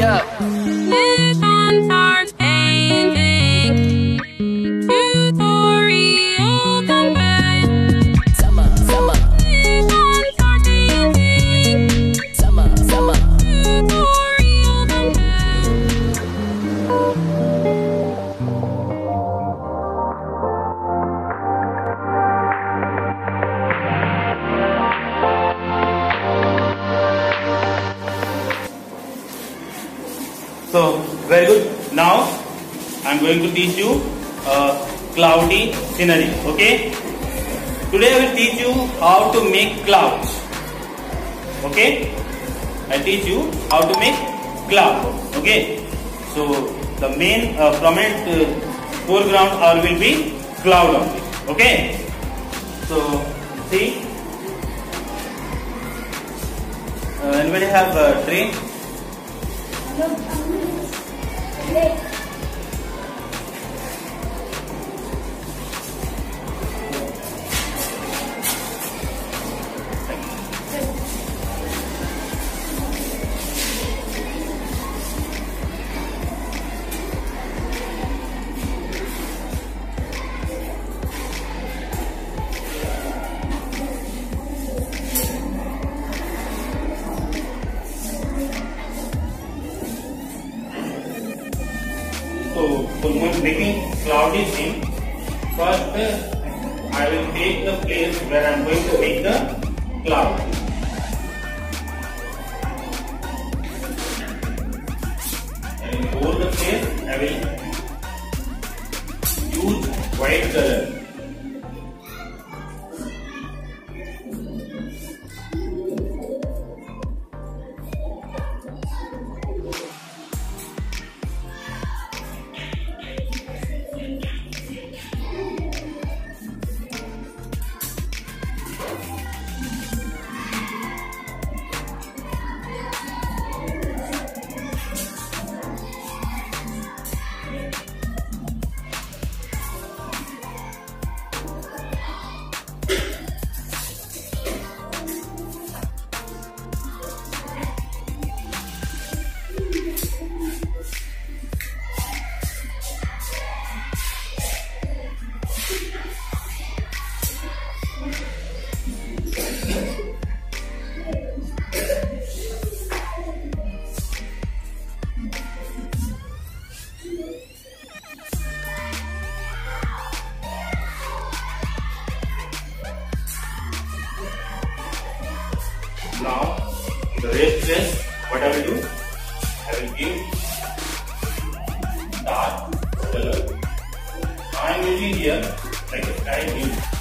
up. Nippon starts painting. Tutorial complete. Summer, summer, Nippon starts painting. summer, summer. Tutorial complete. So, very good. Now, I am going to teach you cloudy scenery. Okay. Today I will teach you how to make clouds. Okay. I teach you how to make cloud. Okay. So, the main prominent foreground or will be cloud only. Okay. So, see. Anybody have a tray? So, for making cloudy scene, first I will take the place where I am going to make the cloud. And over the place, I will use white color. Now, the rest, what I will do, I will give dark color. I am using here like a sky blue.